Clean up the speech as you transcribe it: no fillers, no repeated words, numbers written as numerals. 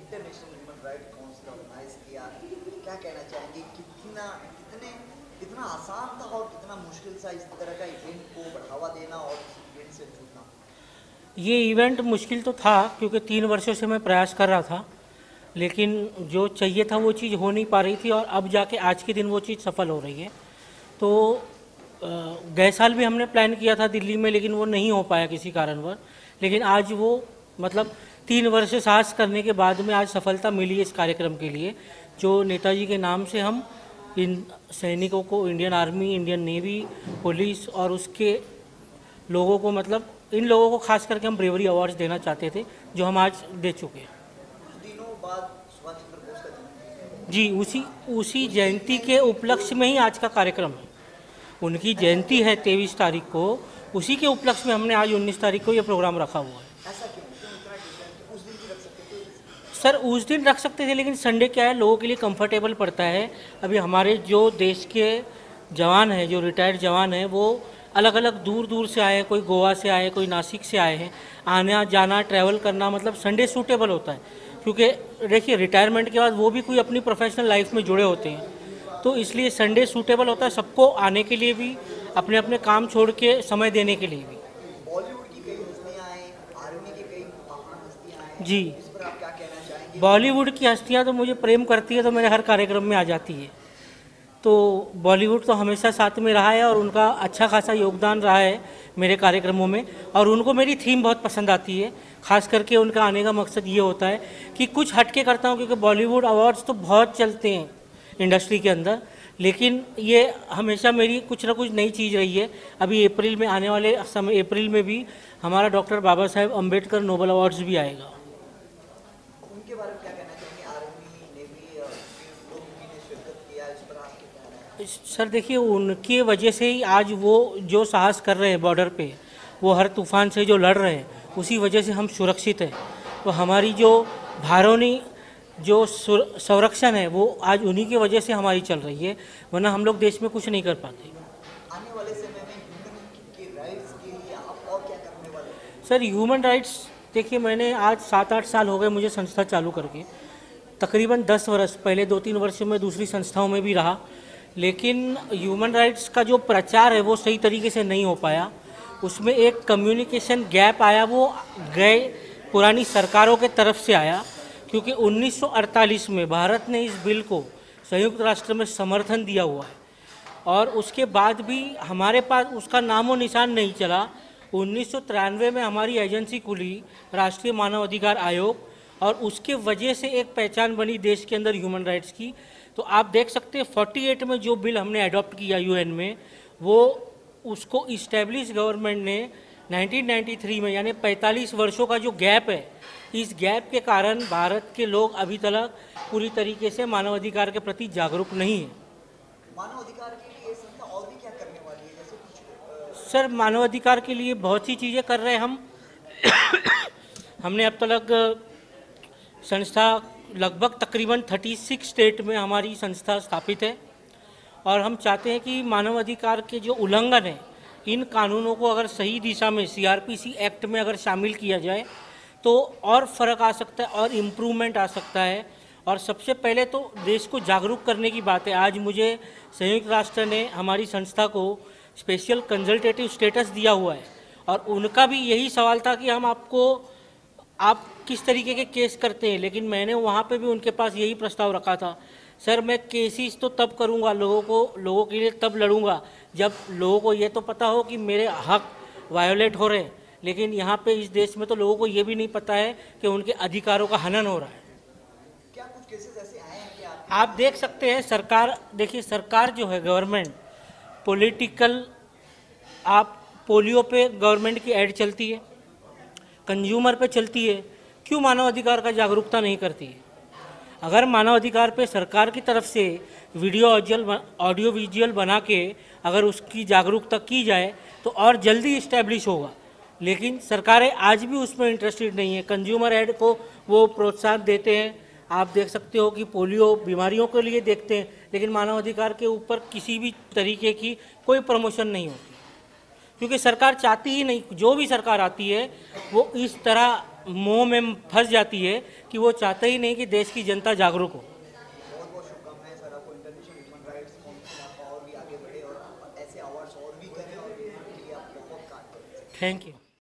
International human right council organise किया, क्या कहना चाहेंगे? कितना आसान था और कितना मुश्किल था इस तरह का इवेंट को बढ़ावा देना और इस इवेंट से जुड़ना? ये इवेंट मुश्किल तो था क्योंकि 3 वर्षों से मैं प्रयास कर रहा था, लेकिन जो चाहिए था वो चीज़ हो नहीं पा रही थी, और अब जाके आज के दिन वो चीज़ सफल हो रही है। तो गए साल भी हमने प्लान किया था दिल्ली में, लेकिन वो नहीं हो पाया किसी कारणवश। लेकिन आज वो मतलब 3 वर्ष से साहस करने के बाद में आज सफलता मिली इस कार्यक्रम के लिए, जो नेताजी के नाम से हम इन सैनिकों को, Indian army, Indian navy, police और उसके लोगों को, मतलब इन लोगों को खास करके हम ब्रेवरी अवार्ड्स देना चाहते थे, जो हम आज दे चुके हैं। कुछ दिनों बाद सुभाष चंद्र बोस का जन्मदिन है। जी, उसी जयंती के उपलक्ष्य में ही आज का कार्यक्रम है। उनकी जयंती है 23 तारीख को, उसी के उपलक्ष्य में हमने आज 19 तारीख को ये प्रोग्राम रखा हुआ है। ऐसा क्यों इतना डिफरेंट? उस दिन भी रख सकते थे सर, उस दिन रख सकते थे, लेकिन संडे क्या है, लोगों के लिए कंफर्टेबल पड़ता है। अभी हमारे जो देश के जवान हैं, जो रिटायर्ड जवान हैं, वो अलग अलग दूर दूर से आए हैं, कोई गोवा से आए, कोई नासिक से आए हैं। आना जाना, ट्रैवल करना, मतलब संडे सूटेबल होता है, क्योंकि देखिए रिटायरमेंट के बाद वो भी कोई अपनी प्रोफेशनल लाइफ में जुड़े होते हैं, तो इसलिए संडे सूटेबल होता है सबको आने के लिए भी, अपने अपने काम छोड़ के समय देने के लिए भी। बॉलीवुड की कई हस्तियां आए, आर्मी की कई महान हस्तियां आए, जी, इस पर आप क्या कहना चाहेंगे? बॉलीवुड की हस्तियां तो मुझे प्रेम करती है, तो मेरे हर कार्यक्रम में आ जाती है। तो बॉलीवुड तो हमेशा साथ में रहा है और उनका अच्छा खासा योगदान रहा है मेरे कार्यक्रमों में, और उनको मेरी थीम बहुत पसंद आती है। खास करके उनका आने का मकसद ये होता है कि कुछ हटके करता हूँ, क्योंकि बॉलीवुड अवार्ड्स तो बहुत चलते हैं इंडस्ट्री के अंदर, लेकिन ये हमेशा मेरी कुछ ना कुछ नई चीज़ रही है। अभी अप्रैल में आने वाले समय, अप्रैल में भी हमारा doctor Baba Saheb Ambedkar Nobel awards भी आएगा। उनके बारे में क्या कहना चाहेंगे? आर्मी, नेवी लोग भी ने शिरकत किया, इस पर आपके क्या है? सर देखिए, उनके वजह से ही आज वो जो साहस कर रहे हैं बॉर्डर पे, वो हर तूफान से जो लड़ रहे हैं, उसी वजह से हम सुरक्षित हैं। तो हमारी जो भारोनी जो संरक्षण है, वो आज उन्हीं की वजह से हमारी चल रही है, वरना हम लोग देश में कुछ नहीं कर पाते। आने वाले समय में ह्यूमन के राइट्स के लिए आप और क्या करने वाले हैं? सर, ह्यूमन राइट्स, देखिए मैंने आज 7-8 साल हो गए मुझे संस्था चालू करके। तकरीबन 10 वर्ष, पहले 2-3 वर्ष में दूसरी संस्थाओं में भी रहा, लेकिन ह्यूमन राइट्स का जो प्रचार है वो सही तरीके से नहीं हो पाया। उसमें एक कम्युनिकेशन गैप आया, वो गए पुरानी सरकारों के तरफ से आया, क्योंकि 1948 में भारत ने इस बिल को संयुक्त राष्ट्र में समर्थन दिया हुआ है, और उसके बाद भी हमारे पास उसका नामो निशान नहीं चला। 1993 में हमारी एजेंसी खुली, राष्ट्रीय मानव अधिकार आयोग, और उसके वजह से एक पहचान बनी देश के अंदर ह्यूमन राइट्स की। तो आप देख सकते हैं 48 में जो बिल हमने अडॉप्ट किया यूएन में, वो उसको इस्टेब्लिश गवर्नमेंट ने 1993 में, यानी 45 वर्षों का जो गैप है, इस गैप के कारण भारत के लोग अभी तक पूरी तरीके से मानवाधिकार के प्रति जागरूक नहीं है। मानवाधिकार के लिए ये संस्था और भी क्या करने वाली है? जैसे कुछ सर, मानवाधिकार के लिए बहुत सी चीज़ें कर रहे हैं हम। हमने अब तक संस्था लगभग तकरीबन 36 स्टेट में हमारी संस्था स्थापित है, और हम चाहते हैं कि मानवाधिकार के जो उल्लंघन है, इन कानूनों को अगर सही दिशा में सीआरपीसी एक्ट में अगर शामिल किया जाए तो और फ़र्क आ सकता है और इम्प्रूवमेंट आ सकता है। और सबसे पहले तो देश को जागरूक करने की बात है। आज मुझे संयुक्त राष्ट्र ने हमारी संस्था को स्पेशल कंसल्टेटिव स्टेटस दिया हुआ है, और उनका भी यही सवाल था कि हम आप किस तरीके के केस करते हैं, लेकिन मैंने वहाँ पे भी उनके पास यही प्रस्ताव रखा था, सर मैं केसेस तो तब करूँगा, लोगों के लिए तब लड़ूंगा जब लोगों को ये तो पता हो कि मेरे हक वायोलेट हो रहे हैं। लेकिन यहाँ पे इस देश में तो लोगों को ये भी नहीं पता है कि उनके अधिकारों का हनन हो रहा है। क्या कुछ केसेस ऐसे आए हैं कि आप देख सकते हैं, सरकार, देखिए सरकार जो है गवर्नमेंट पॉलिटिकल, आप पोलियो पे गवर्नमेंट की ऐड चलती है, कंज्यूमर पे चलती है, क्यों मानव अधिकार का जागरूकता नहीं करती है? अगर मानव अधिकार पे सरकार की तरफ से ऑडियो विजुअल बना के अगर उसकी जागरूकता की जाए तो और जल्दी इस्टेब्लिश होगा, लेकिन सरकारें आज भी उसमें इंटरेस्टेड नहीं है। कंज्यूमर ऐड को वो प्रोत्साहन देते हैं, आप देख सकते हो कि पोलियो बीमारियों के लिए देखते हैं, लेकिन मानव अधिकार के ऊपर किसी भी तरीके की कोई प्रमोशन नहीं होती, क्योंकि सरकार चाहती ही नहीं। जो भी सरकार आती है वो इस तरह मोह में फंस जाती है कि वो चाहते ही नहीं कि देश की जनता जागरूक हो। बहुत बहुत शुभकामनाएं सर आपको, इंटरनेशनल ह्यूमन राइट्स काउंसिल आपका और भी आगे बढ़े और ऐसे अवार्ड्स और भी करें और इनके लिए आप बहुत काम करें। Thank you.